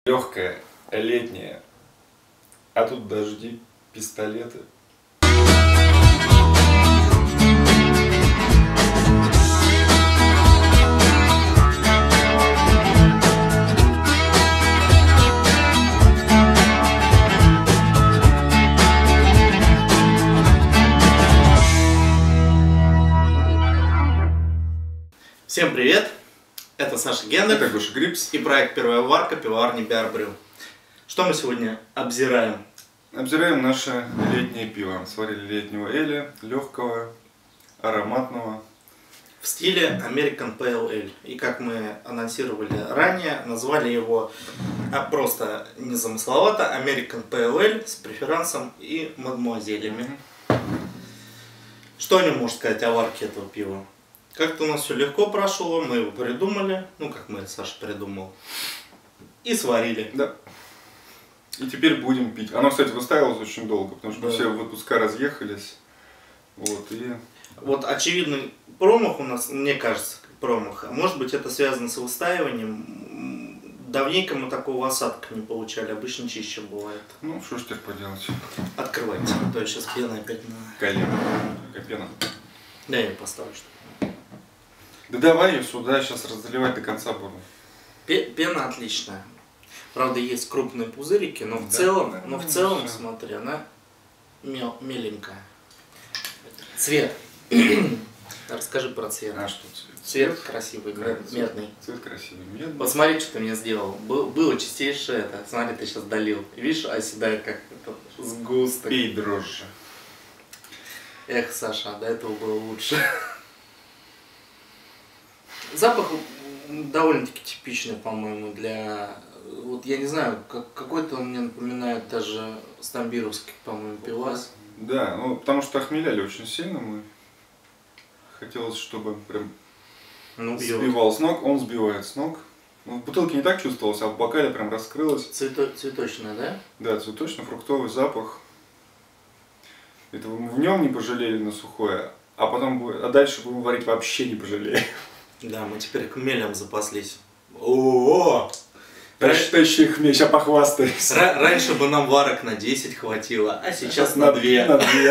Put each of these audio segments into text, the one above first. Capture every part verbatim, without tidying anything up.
Легкая, летняя, а тут дожди, пистолеты. Всем привет! Это Саша Гендер. Это Гоша Грипс. И проект «Первая варка» пивоварни Биар Брю. Что мы сегодня обзираем? Обзираем наше летнее пиво. Сварили летнего эля, легкого, ароматного. В стиле American Pale Ale. И как мы анонсировали ранее, назвали его а просто незамысловато American Pale Ale с преферансом и мадемуазелями. Mm-hmm. Что о нем можно сказать о варке этого пива? Как-то у нас все легко прошло, мы его придумали, ну как мы, Саша придумал, и сварили. Да. И теперь будем пить. Оно, кстати, выставилось очень долго, потому что да. все выпуска разъехались. Вот, и... вот очевидный промах у нас, мне кажется, промах. Может быть, это связано с выстаиванием. Давненько мы такого осадка не получали, обычно чище бывает. Ну, что ж теперь поделать. Открывайте, а то я сейчас пена опять на... Колено. Какая пена? Да, я поставлю что-то. Да давай ее сюда, сейчас разливать до конца буду. Пена отличная. Правда, есть крупные пузырики, но в да, целом, да, но в целом, все. Смотри, она мел, меленькая. Цвет. Расскажи про цвет. А что цвет? Цвет, цвет красивый, цвет, медный. Цвет красивый, медный. Вот смотри, что ты мне сделал. Был, было чистейшее это. Смотри, ты сейчас долил. Видишь, оседает как это сгусток. Пей дрожжи. Эх, Саша, до этого было лучше. Запах довольно-таки типичный, по-моему, для... Вот я не знаю, как, какой-то он мне напоминает даже стамбировский, по-моему, пивас. Да, ну потому что охмеляли очень сильно мы. Хотелось, чтобы прям ну, сбивал с ног, он сбивает с ног. Ну, в бутылке не так чувствовалось, а в бокале прям раскрылось. Цвето... Цветочное, да? Да, цветочно-фруктовый запах. Это в нем не пожалели на сухое, а потом, а дальше будем варить вообще не пожалеем. Да, мы теперь хмелем запаслись. О-о-о! Тащи хмель, сейчас похвастаюсь. Раньше бы нам варок на десять хватило, а сейчас на две. На две.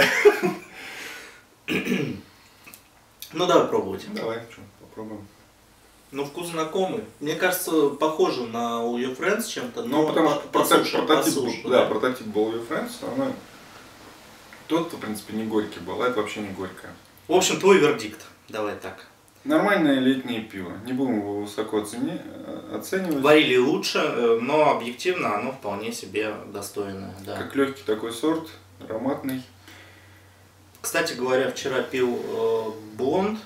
Ну давай пробовать. Давай, что, попробуем. Ну вкус знакомый. Мне кажется, похоже на All Your Friends чем-то. Ну потому что прототип, да, прототип был All Your Friends, она тот, в принципе, не горький был, а это вообще не горькое. В общем, твой вердикт. Давай так. Нормальное летнее пиво. Не будем его высоко оцени... оценивать. Варили лучше, но объективно оно вполне себе достойное. Да. Как легкий такой сорт, ароматный. Кстати говоря, вчера пил э, блонд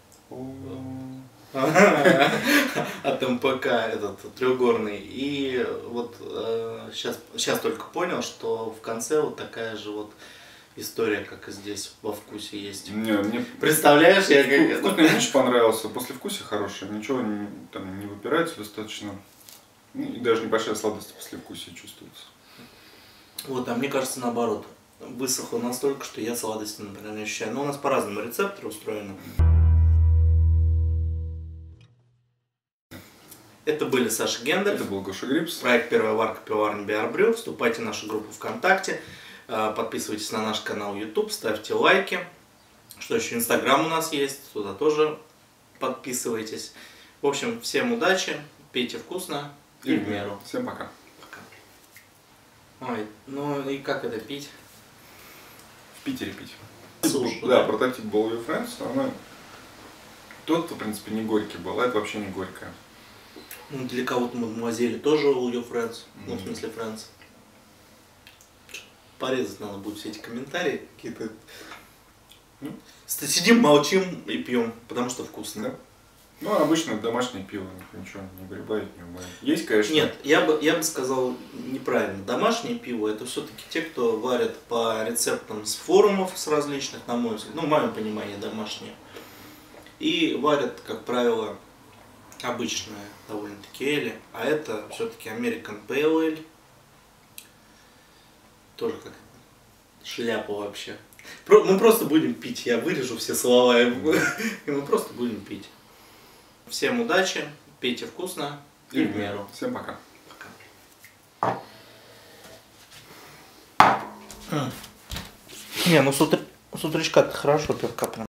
от эм пэ ка, этот треугорный. И вот э, сейчас, сейчас только понял, что в конце вот такая же вот история, как и здесь, во вкусе есть. Не, мне... Представляешь, я как... Вкус мне очень понравился, послевкусие хорошее, ничего не, там, не выпирается достаточно. И даже небольшая сладость послевкусия чувствуется. Вот, а мне кажется наоборот. Высохло настолько, что я сладости, например, не ощущаю. Но у нас по-разному рецепторы устроены. Это были Саша Гендер. Это был Гоша Грипс. Проект «Первая варка» пивоварни Биар Брю. Вступайте в нашу группу ВКонтакте. Подписывайтесь на наш канал YouTube, ставьте лайки. Что еще, Инстаграм у нас есть, туда тоже подписывайтесь. В общем, всем удачи, пейте вкусно и, и в меру. Всем пока. Пока. Ой, ну и как это пить? В Питере пить. Слушай, да, да, прототип был All Your Friends, она тот, в принципе, не горький был, а это вообще не горькое. Ну, для кого-то мадемуазели тоже All Your Friends, mm-hmm. ну в смысле Friends. Порезать надо будет все эти комментарии какие-то. Ну, сидим, молчим и пьем, потому что вкусно. Да. Ну, обычно домашнее пиво, ничего не грибает, не умывает. Есть, конечно. Нет, я бы, я бы сказал неправильно. Домашнее пиво это все-таки те, кто варят по рецептам с форумов, с различных, на мой взгляд, ну, в моем понимании, домашнее. И варят, как правило, обычное довольно-таки эли, а это все-таки American Pale Ale. Тоже как шляпа вообще. Мы просто будем пить. Я вырежу все слова, и мы просто будем пить. Всем удачи, пейте вкусно и в меру. Всем пока. Пока. Не, ну с, утр... с утречка-то хорошо пивка прям.